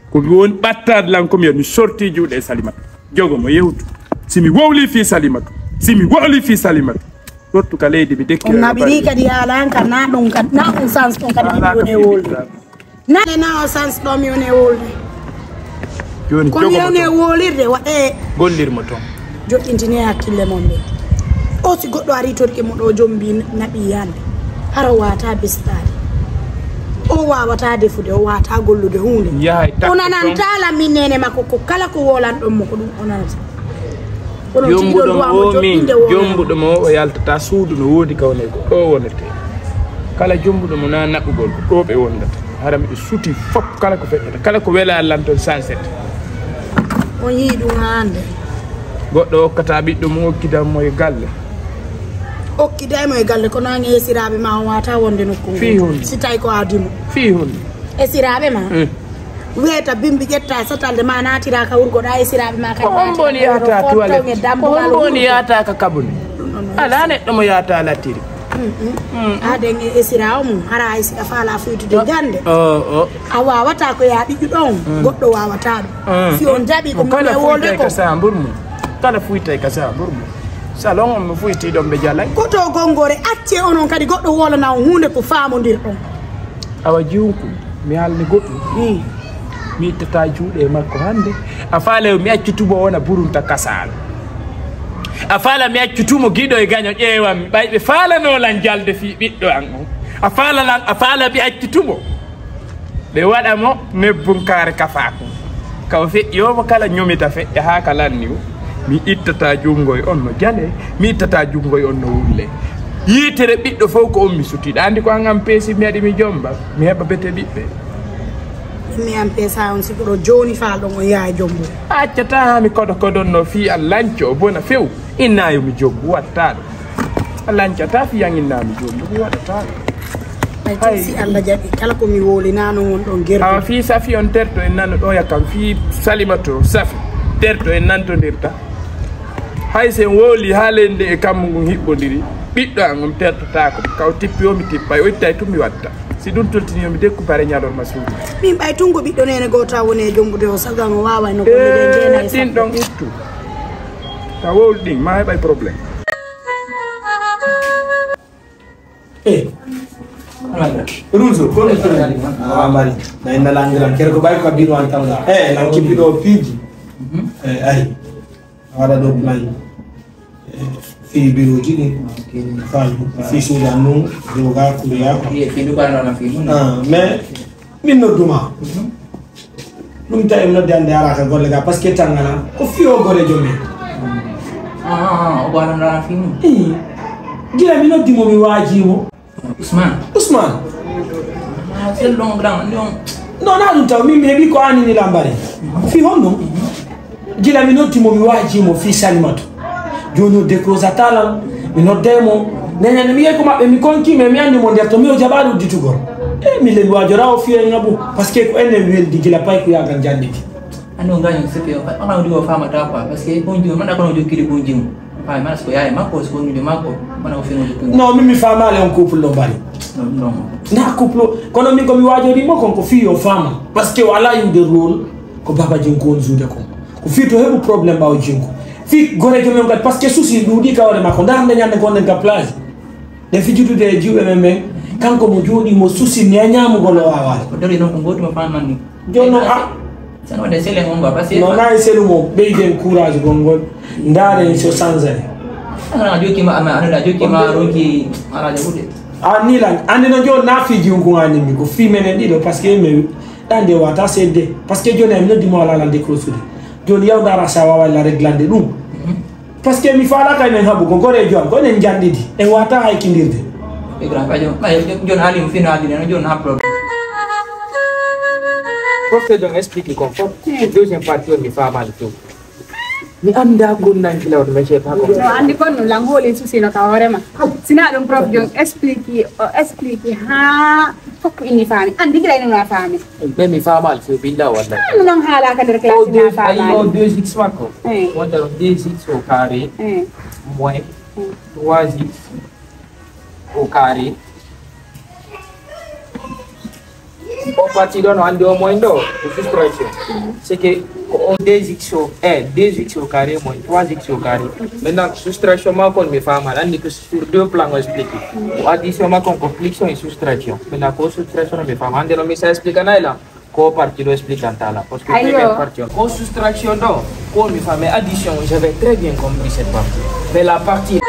ko won battad lan ko mi sorti juude Salimata jogo mo yewtu simi wowli fi Salimata simi wowli fi Salimata sortu ka leydi mi dekki on nabiri kadi halan kan na don kan na on sans ton kadi mi woni wolde na sans do mi woni wolde joni ko mi woni wolirde wade gollirmo ton joɗintini hakkille mon ɓe o si goɗɗo ari torke mo ɗo jombi naɓi yande hara wata bestade o wawata defude o wata gollude hunde o nanantala min nene makko ko kala ko wolan ɗon mo ko ɗum o nanata jombuɗo mo o yaltata suudu no wodi kawne ko ɗo wonete kala jombuɗo mo na naɓugol ko ɗo ɓe wondata hara miɗo suti fop kala ko feƴƴata kala ko wela lan toon sansete on yii ɗum hande goɗɗo hokkata ɓiɗɗo mo hokkidammo e galle hokkidaymo e galle ko nange esiraɓe ma on wata wonde nokku si tawi ko adimo fi hunde esiraɓe ma wiyata bimbi ƴetta satalde ma natira ka wurgoɗa esiraɓe ma on boni yata toilette on boni yata ka kabune ala neɗɗo mo yata lattiri aden esira o mum hara esira faala fuytude gande a wawata ko ya ɓiƴƴu ɗon goɗɗo wawata ɗum si on jaɓi ko mum e wolde ko kala fuytay ka sambur mum salon on mo fuyti ɗon ɓe jalay koto gongore acce onon kadi goɗɗo wolana on hunde ko famodir ɗon awa jiwku mi halni goɗɗum mi ittata juuɗe makko hande a faala mi accitumo wona burunta kasala a faala mi accutumo giɗo e gaño ƴeewam mi ɓayɓe faalanolan jalde fi ɓiɗɗo an on a faala mi accitumo ɓe waɗa mo nebbunkare kafako kaw feƴƴomo kala ñomita feƴƴa ha ka lanni o mi ittata jungo e on no jale mi ittata jungo e on no wulle yitere ɓiɗɗo fof ko on mi sutiɗa andi ko an am peesi mi waɗi mi jomba mi heɓa bete ɓiɓɓe mi am peesa on sikoɗo joni falɗon o yaha jombo accata ha mi koɗo koɗonno fi a lanco o bona few innayo mi jombu watta ɗo a lancata fi yan innami jombu mi waɗata ɗo ay si Allah jaɓi kala ko mi wolinano won ɗon guerre awa fi safi on terto en nanno ɗo yakam fi Salimato safi terto en nantodirta hay sen woli ha lende e kammu ngun hiɓɓodiri ɓiɗɗo an on tertotako kaw tippi o mi tippay o ittay tum mi watta si ɗum toltiniomi dekku pare ñalorma suudu min ɓay tungo ɓiɗɗo nene gota woni e jombude o sagan o wawa no golle ɗe jeena e ɗin ɗon ittu ta wowli ɗin ma heɓay probléme Runzo, kono mari na inda langiran kere ko bay ko bino an tawla lan kibido piji ay wada do plan fi biro jini fan fi sudan non do ga ko ya fi du ba na fi mais min no duma dum tay no dande ara ka golle ga parce que tangana ko fi o gore jomi o ba na fi gila mi no dimo mi wajimo Usman. C'est long grand. Non, non, non, mi mebi ko ani ni lambari. Fi hono. Jila mi noti mo mi waji mo fi Salimatu. Jono de crozatala, mi no demo. Nenya mi e ko mabbe mi konki me mi andi mo derto mi o jabalu ditugo. Mi le wajo rawo fi ngabu parce que ko ene wel di gila pay ko yaga janditi. Ando ngaño sepe o on di o fama ta quoi parce que bonjour man ko no jokiri bonjour. Pai mas ko yaay makko so ñu makko man ko fino jokiri. Non, mi fama le on couple lo bari. Non. Na couple kono mi ko mi wajo di mo kon ko fi o fama parce que wala yu de rôle ko baba Djikou on zude ko fi to hebu problème ba o Djikou. Fi gore ke men kat parce que souci dudi ka wala makko ndar nyande ko nden ka place. De fi jutu de jiw MM kanko mo jodi mo souci nyamu golo wawa. Ko dori non ko ngoti mo fama ni. Jono a Sano de sele mon ba parce que non na selu mo beiden courage gongol ndare so sanzane. Ana joki ma ana joki ma roki ala jabude. Ani lan ani no jo na fi Djikou ngani mi ko fi menen dido parce que me dande wata cede parce que joni no dimo ala lande crosude. Joni yaw dara sawa wala reglande dum. Parce que mi fala kay men habu gongore jom ko nen jandidi e wata hay kindirde. E grand pa jom ma jon ali fi no adine no jon ha problème. Professeur John explique confort. Deuxième partie on mi fama le tout. Mi anda gonnan kilawd me che pa ko. No andi kon no langole su sino ka horema. Sina dum prof John explique ha fokk inni fami. Andi gila ina fami. Me mi fama le billa wala. No non hala ka der classe na fami. Ayo 2x mako. Wanda 2x au carré. Moins 3x au carré. au parti d'on a au moins d'eau, de soustraction. C'est que on 2x au carré, moins 3x au carré. Maintenant, soustraction, on me fait mal, on dit que sur deux plans, on explique. Addition, on complexion et soustraction. Maintenant, pour soustraction, on me fait mal, on me fait expliquer là. Ko parti do explique en là parce que première partie ko soustraction do ko mi famille addition j'avais très bien compris cette partie mais la partie